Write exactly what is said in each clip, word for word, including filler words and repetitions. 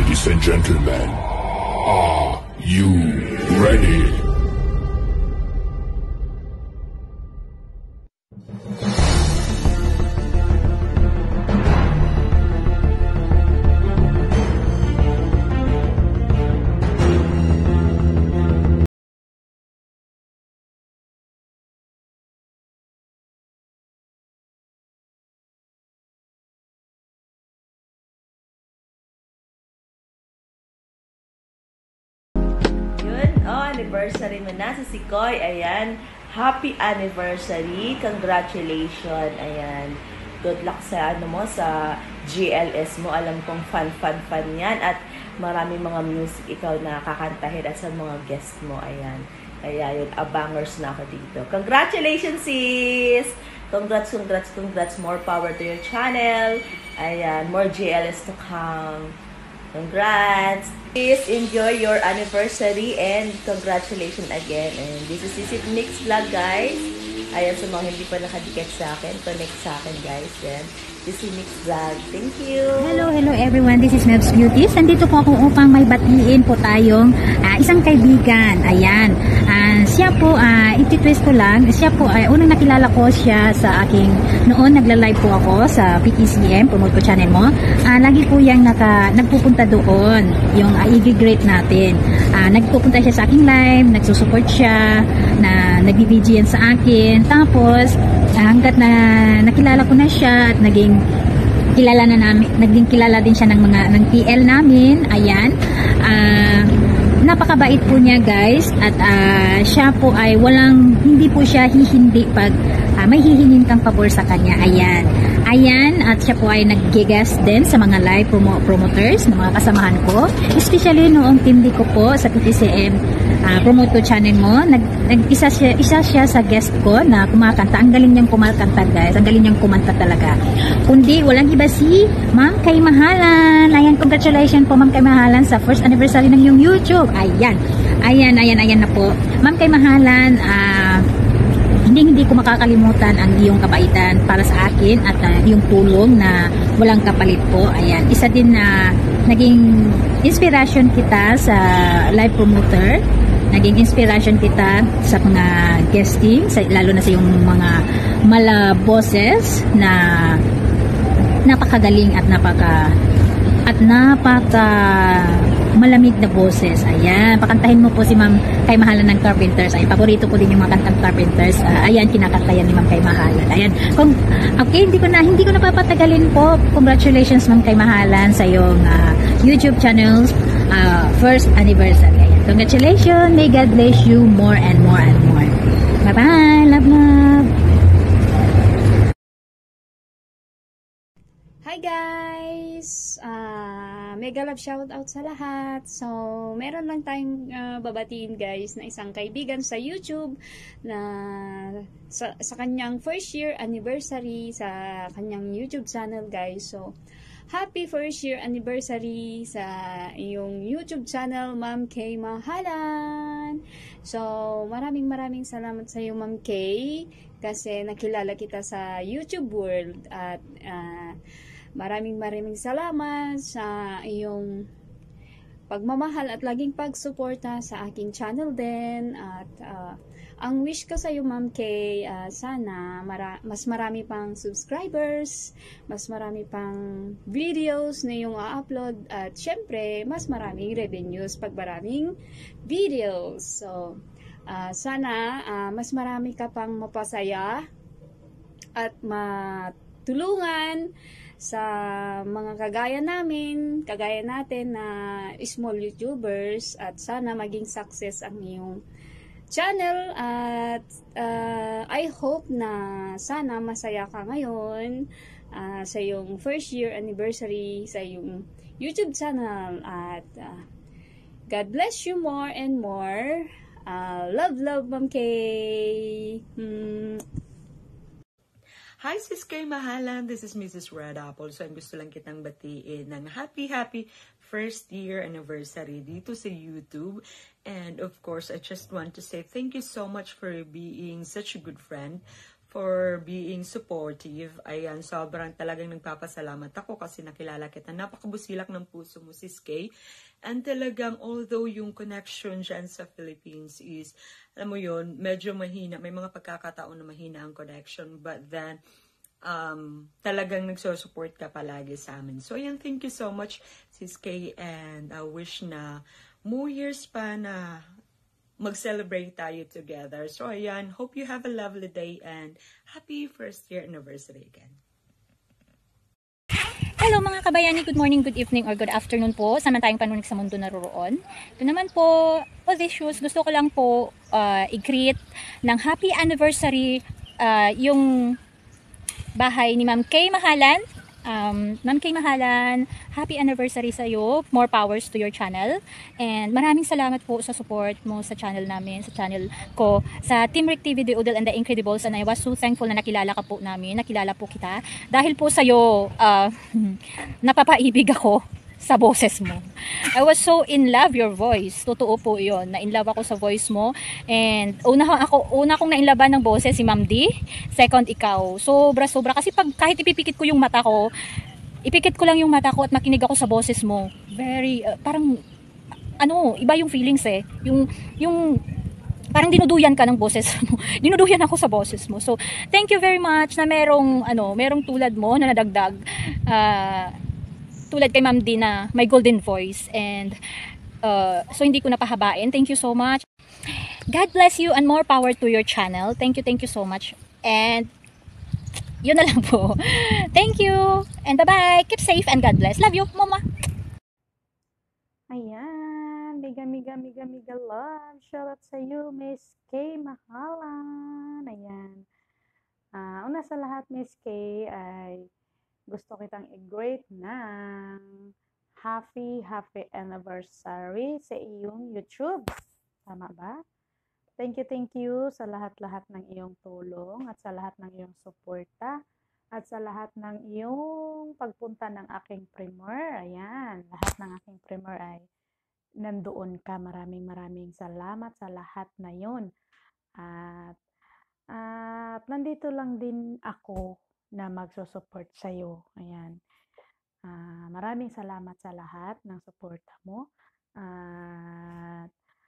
Ladies and gentlemen, are you ready? Oh, anniversary mo na sa si Koy. Ayan. Happy anniversary. Congratulations. Ayan. Good luck sa ano mo, sa G L S mo. Alam kong fun, fun, fun yan. At marami mga music ikaw na kakantahin at sa mga guest mo. Ayan. Kaya yun, abangers na ako dito. Congratulations, sis! Congrats, congrats, congrats. More power to your channel. Ayan. More G L S to come. Congrats! Please enjoy your anniversary and congratulations again. And this is Sisip Mix Vlog, guys. Ayan, sa mga hindi pa nakadikit sa akin, connect sa akin, guys. Yan. Sisip Mix Vlog. Thank you! Hello, hello everyone. This is Mel's Beauties. Nandito po ako upang may batiin po tayong uh, isang kaibigan. Ayan. Uh, siya po, uh, iti-twist ko lang, siya po, uh, unang nakilala ko siya sa aking, noon nagla-live po ako sa P T C M, promote ko channel mo. Uh, lagi po yung naka, nagpupunta doon, yung uh, i-greet natin. Uh, nagpupunta siya sa aking live, nagsusupport siya, na nag-B G M sa akin. Tapos, uh, hanggat na nakilala ko na siya at naging kilala na namin, naging kilala din siya ng mga ng P L namin. Ayan. Ah, uh, napakabait po niya, guys, at uh, siya po ay walang, hindi po siya hihindi pag uh, may hihingin kang pabor sa kanya. Ayan. Ayan, at siya po ay nag-guest din sa mga live promo promoters ng mga kasamahan ko, especially noong team ko po sa P T C M uh, promote ko channel mo. Nag, nag isa siya, isa siya sa guest ko na kumakanta. Ang galing niyang kumakanta, guys. Ang galing niyang kumanta talaga. Kundi walang iba si Ma'am Kay Mahalan. Ayan, congratulations po Ma'am Kay Mahalan sa first anniversary ng iyong YouTube. Ayan. Ayan, ayan, ayan na po. Ma'am Kay Mahalan, ah uh, hindi hindi ko makakalimutan ang iyong kabaitan para sa akin at uh, iyong tulong na walang kapalit po. Ayan, isa din na naging inspiration kita sa live promoter, naging inspiration kita sa mga guesting, sa, lalo na sa iyong mga mala bosses na napakagaling at napaka at napaka malamig na boses. Ayan, pakantahin mo po si Ma'am Kay Mahalan ng Carpenters. Ay, paborito ko din yung mga kantang Carpenters. Uh, ayan, kinakantayan ni Ma'am Kay Mahalan. Ayan. Kung, okay, hindi ko na hindi ko na papatagalin po. Congratulations Ma'am Kay Mahalan sa iyong uh, YouTube channels uh, first anniversary. Ayan. Congratulations. May God bless you more and more and more. Bye-bye. Love, love. Hi guys! Uh, mega love shoutout sa lahat. So, meron lang tayong uh, babatiin guys na isang kaibigan sa YouTube na sa, sa kanyang first year anniversary sa kanyang YouTube channel guys. So, happy first year anniversary sa iyong YouTube channel, Ma'am Kay Mahalan! So, maraming maraming salamat sa iyo Ma'am Kay kasi nakilala kita sa YouTube world at uh, maraming maraming salamat sa iyong pagmamahal at laging pagsuporta sa aking channel din. At uh, ang wish ko sa iyo Ma'am Kay, uh, sana mara mas marami pang subscribers, mas marami pang videos na yung a-upload at syempre mas maraming revenues pag maraming videos. So uh, sana uh, mas marami ka pang mapasaya at matulungan sa mga kagaya namin, kagaya natin na small YouTubers, at sana maging success ang iyong channel. At uh, I hope na sana masaya ka ngayon uh, sa iyong first year anniversary sa iyong YouTube channel. At uh, God bless you more and more. Uh, love, love, Ma'am Kay. Hmm. Hi, Sis Kay Mahalan. This is Missus Red Apple. So, ang gusto lang kitang batiin ng happy, happy first year anniversary dito sa YouTube. And of course, I just want to say thank you so much for being such a good friend, for being supportive. Ayan, sobrang talagang nagpapasalamat ako kasi nakilala kita. Napakabusilak ng puso mo, Sis Kay. And talagang, although yung connection dyan sa Philippines is, alam mo yun, medyo mahina. May mga pagkakataon na mahina ang connection. But then, um, talagang nagsusupport ka palagi sa amin. So, ayan, thank you so much, Sis Kay. And I wish na more years pa na mag-celebrate tayo together. So, ayan, hope you have a lovely day and happy first year anniversary again. Hello mga kabayani, good morning, good evening, or good afternoon po. Sama tayong panunig sa mundo naroroon. Ito naman po, all these shoes, gusto ko lang po uh, i-create ng happy anniversary uh, yung bahay ni Ma'am Kay Mahalan. Um, Ma'am Kay Mahalan, happy anniversary sa iyo. More powers to your channel. And maraming salamat po sa support mo sa channel namin, sa channel ko, sa Team Rick T V, The Oodle and The Incredibles. And I was so thankful na nakilala ka po namin, nakilala po kita. Dahil po sa iyo, uh, napapaibig ako sa boses mo. I was so in love your voice. Totoo po 'yon. Na in love ako sa voice mo. And una ako una kong nainlaban ng boses si Ma'am D, second ikaw. Sobra sobra kasi pag kahit ipipikit ko yung mata ko, ipikit ko lang yung mata ko at makinig ako sa boses mo. Very uh, parang ano, iba yung feelings eh. Yung yung parang dinuduyan ka ng boses mo. Dinuduyan ako sa boses mo. So, thank you very much na merong ano, merong tulad mo na nadagdag. Uh, tulad kay Ma'am D na may golden voice, and uh, so hindi ko napahabain. Thank you so much. God bless you and more power to your channel. Thank you, thank you so much. And yun na lang po. Thank you and bye-bye. Keep safe and God bless. Love you, Mama. Ayan, mega mega mega mega love. Shout out sa you, Miss Kay Mahalan. Ayan. Uh, una sa lahat, Miss Kay, ay gusto kitang i-greet ng happy, happy anniversary sa iyong YouTube. Tama ba? Thank you, thank you sa lahat-lahat ng iyong tulong at sa lahat ng iyong suporta at sa lahat ng iyong pagpunta ng aking premiere. Ayan, lahat ng aking premiere ay nandoon ka. Maraming maraming salamat sa lahat na yun. At, at nandito lang din ako na magsusupport sa iyo. Ayan. Uh, maraming salamat sa lahat ng suporta mo. At uh,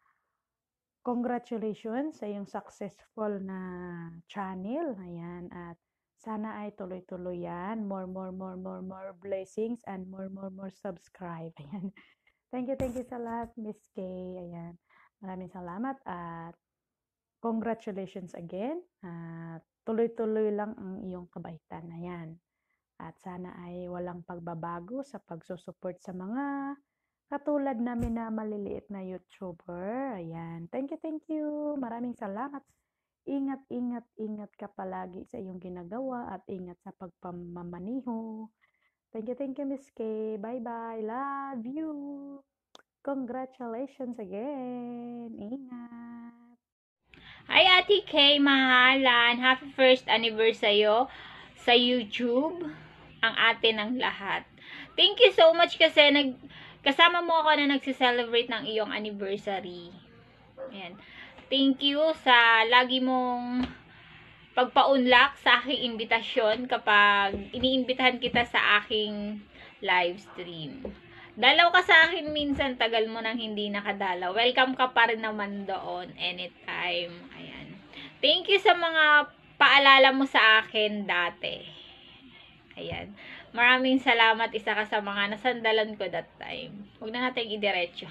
congratulations sa iyong successful na channel. Ayan. At sana ay tuloy-tuloy yan. More, more, more, more, more blessings and more, more, more subscribe. Ayan. Thank you, thank you sa lahat, Miss Kay. Ayan. Maraming salamat at congratulations again. At tuloy-tuloy lang ang iyong kabaitan na yan. At sana ay walang pagbabago sa pagsusupport sa mga katulad namin na maliliit na YouTuber. Ayan. Thank you, thank you. Maraming salamat. Ingat, ingat, ingat ka palagi sa iyong ginagawa at ingat sa pagpamamaniho. Thank you, thank you, Miss Kay. Bye-bye. Love you. Congratulations again. Ingat. Hi Ate Kay Mahalan, happy first anniversary sa YouTube, ang ate ng lahat. Thank you so much kasi nag kasama mo ako na nagse-celebrate ng iyong anniversary. Ayan. Thank you sa lagi mong pagpaunlak sa aking imbitasyon kapag iniimbitahan kita sa aking live stream. Dalaw ka sa akin minsan, tagal mo nang hindi nakadalaw. Welcome ka pa rin naman doon anytime. Ayan. Thank you sa mga paalala mo sa akin dati. Ayan. Maraming salamat. Isa ka sa mga nasandalan ko that time. Huwag na natin idiretso.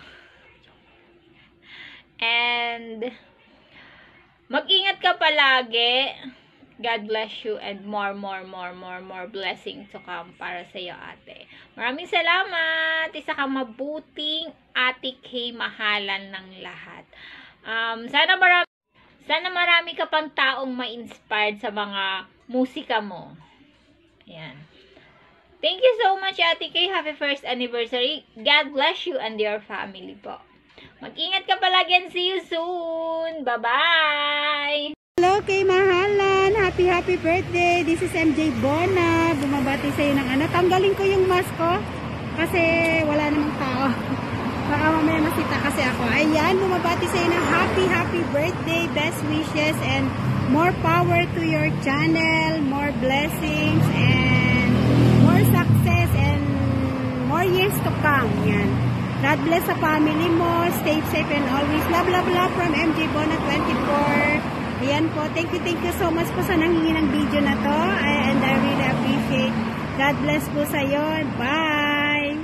And mag-ingat ka palagi. God bless you and more, more, more, more, more blessings to come para sa iyo, ate. Maraming salamat. Isa kang mabuting Ate Kay Mahalan ng lahat. Um, sana marami, sana marami ka pang taong ma-inspired sa mga musika mo. Ayan. Thank you so much, Ate Kay. Happy first anniversary. God bless you and your family po. Mag-ingat ka palagi and see you soon. Bye-bye! Hello Kay Mahalan, happy happy birthday. This is M J Bona. Bumabati sa iyo ng ano. Tanggalin ko yung mask ko kasi wala namang tao. Baka mamaya masita kasi ako. Ayan, bumabati sa iyo ng happy happy birthday, best wishes and more power to your channel, more blessings, and more success, and more years to come. Yan. God bless sa family mo. Stay safe and always love, love, love from M J Bona twenty-four. Ayan po. Thank you, thank you so much po sa nanghingi ng video na to. And I really appreciate. God bless po sa iyo. Bye!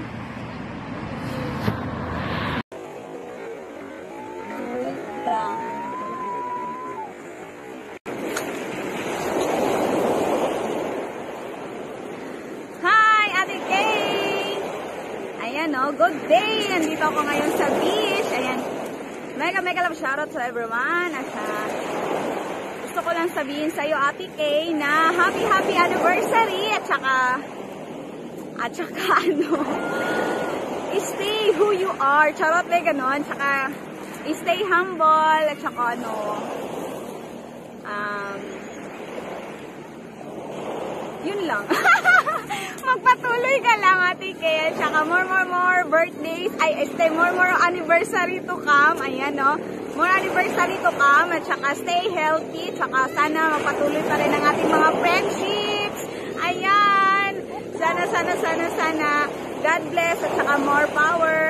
Hi, Ate Kay! Ayan o, good day! Nandito ako ngayon sa beach. Ayan. Mega, mega love shoutout to everyone. At uh, gusto ko lang sabihin sa iyo, Ate Kay, na happy, happy anniversary! At saka, at saka ano, stay who you are. Charot na ganon. Tsaka, stay humble. At saka ano, um, yun lang. Magpatuloy ka lang, Ate Kay. At saka more, more, more birthdays. Ay, stay more, more anniversary to come. Ayan, no? More anniversary to come. At saka stay healthy. At saka sana magpatuloy pa rin ang ating mga friendships. Ayan. Sana, sana, sana, sana. God bless. At saka more power.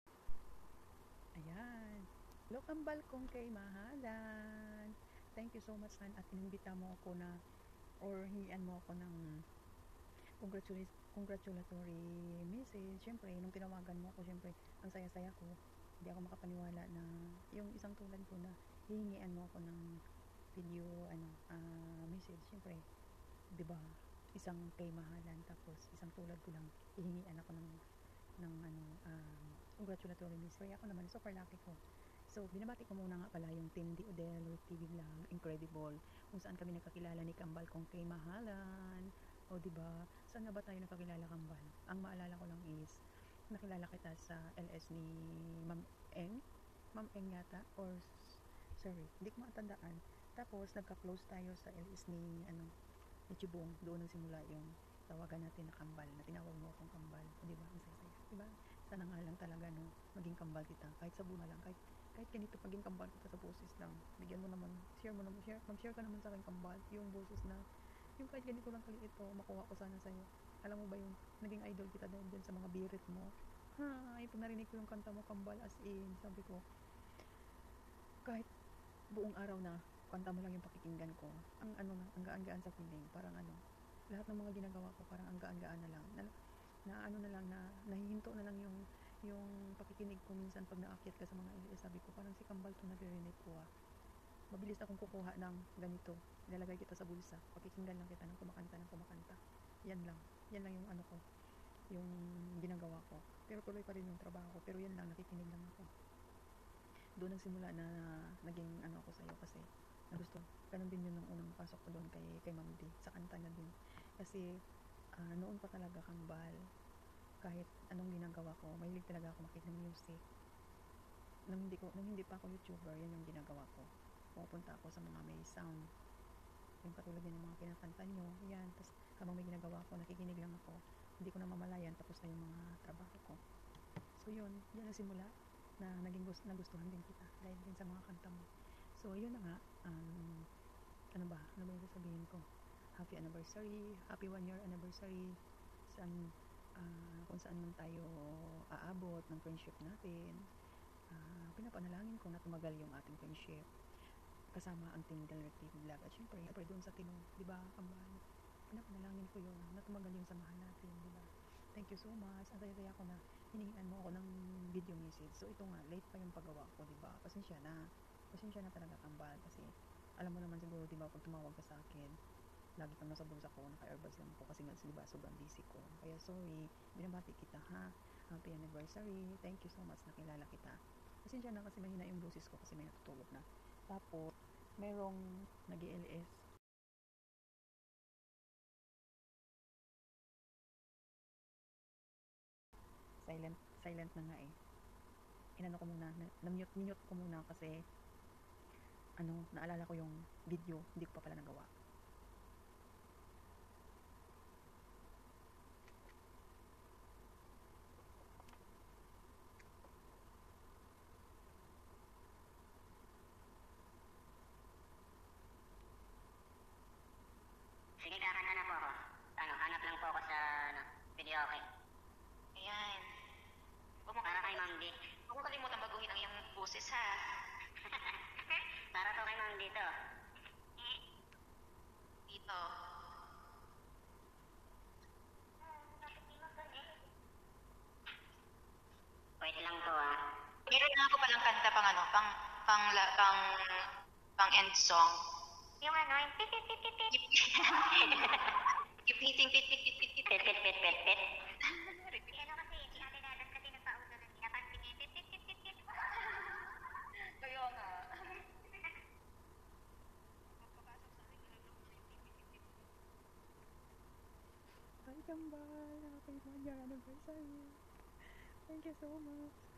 Ayan. Hello, kambal kong kay mahalan. Thank you so much, man. At inimbita mo ako na, or hingian mo ako ng congratulatory, congratulatory message. Siyempre, nung tinawagan mo ako, siyempre, ang saya-saya ko. Hindi ako makapaniwala na yung isang tulad ko na hihingian mo ako ng video, ano, uh, message. Siyempre, di ba, isang kay mahalan, tapos isang tulad ko lang, hihingian ako ng, ng ano, um, congratulatory message. Ako naman, super lucky ko. So, binabati ko muna nga pala yung Team D. Odell, T V Vlog, Incredible, kung saan kami nakakilala ni Kambal kong kay mahalan. O, diba? Saan nga ba tayo nakakilala, Kambal? Ang maalala ko lang is, nakilala kita sa L S ni Ma'am Eng. Ma'am Eng yata? Or, sorry, hindi ko matandaan. Tapos, nagka-close tayo sa L S ni, ano, ni Chibong. Doon nagsimula yung tawagan natin na Kambal, na tinawag mo akong Kambal. O, diba? Ang saya-saya. Diba? Sana nga lang talaga, no? Maging Kambal kita. Kahit sa bunga lang. Kahit, kahit ganito, maging Kambal kita sa boses lang. Bigyan mo naman, share mo naman, share, mag-share ka naman sa akin, Kambal. Yung boses na, yung kahit ganito lang kaliit ito, makuha ko sana sa'yo. Alam mo ba yung naging idol kita dahil dyan sa mga birit mo? Ha, ay, pag narinig ko yung kanta mo, Kambal, as in, sabi ko, kahit buong araw na, kanta mo lang yung pakikinggan ko, ang ano na, ang gaan-gaan sa feeling, parang ano, lahat ng mga ginagawa ko, parang ang gaan-gaan na lang, na, na ano na lang, na nahihinto na lang yung, yung pakikinig ko minsan pag naakyat ka sa mga L S, sabi ko, parang si Kambal to naririnig ko ah. Mabilis akong kukuha ng ganito, ilalagay kita sa bulsa, pakikinggan lang kita ng kumakanta ng kumakanta. Yan lang, yan lang yung ano ko, yung ginagawa ko. Pero tuloy pa rin yung trabaho ko, pero yan lang, nakikinig lang ako. Doon nagsimula na naging ano ako sa'yo kasi nagusto. Ganun din yun nung unang pasok ko doon kay, kay Ma'am D, sa kanta na din. Kasi uh, noon pa talaga, Kambal, kahit anong ginagawa ko, mahilig talaga ako makinig ng music. Nung hindi, ko, nung hindi pa ako YouTuber, yan yung ginagawa ko. Pupunta ako sa mga may sound, yung katulad din ng mga kinakanta nyo, yan, tapos habang may ginagawa ko, nakikinig lang ako, hindi ko na mamalayan, tapos na yung mga trabaho ko. So yun, yan ang simula na naging gust nagustuhan din kita dahil din sa mga kanta mo. So yun na nga, um, ano ba, ano ba yung sasabihin ko? Happy anniversary, happy one year anniversary, saan, uh, kung saan man tayo aabot ng friendship natin. Uh, pinapanalangin ko na tumagal yung ating friendship kasama ang Team Del T V Vlog. At syempre, syempre doon sa Tino, di ba, Kambal? Pinapanalangin ko yun, na tumagal yung samahan natin, di ba? Thank you so much. Ang saya-saya ko na hinihingan mo ako ng video message. So ito nga, late pa yung paggawa ko, di ba? Pasensya na. Pasensya na talaga, Kambal. Kasi alam mo naman siguro, di ba, pag tumawag ka sa akin, lagi kang nasa bulsa ko, naka-earbuds lang ako kasi nga, di ba, sobrang busy ko. Kaya sorry, binabati kita, ha? Happy anniversary. Thank you so much, nakilala kita. Pasensya na kasi mahina yung boses ko kasi may natutulog na. Tapos, merong nag-L S. Silent, silent na nga eh. Inano ko muna, na-mute, mute ko muna kasi ano, naalala ko yung video, hindi ko pa pala nagawa. okay. Ayan. Huwag mo para kay Ma'am D. Huwag mo kalimutan baguhin ang iyong boses, ha? Para to kay Ma'am dito. Dito. Wait lang to, ah. Meron na ako palang kanta pang ano, pang, pang, la- pang, pang end song. Yung ano, yung pit, pit, pit, pit, pit. Keep hitting pit, pit, pit, pit, pit. Pit, pit, pit, pit, pit. Ano kasi, si Ate Dadas kasi nagpauso na niya. Pansin niya, pit, pit, pit, pit, pit. Kaya nga. Hi, Kambal! Happy one year anniversary! Thank you so much!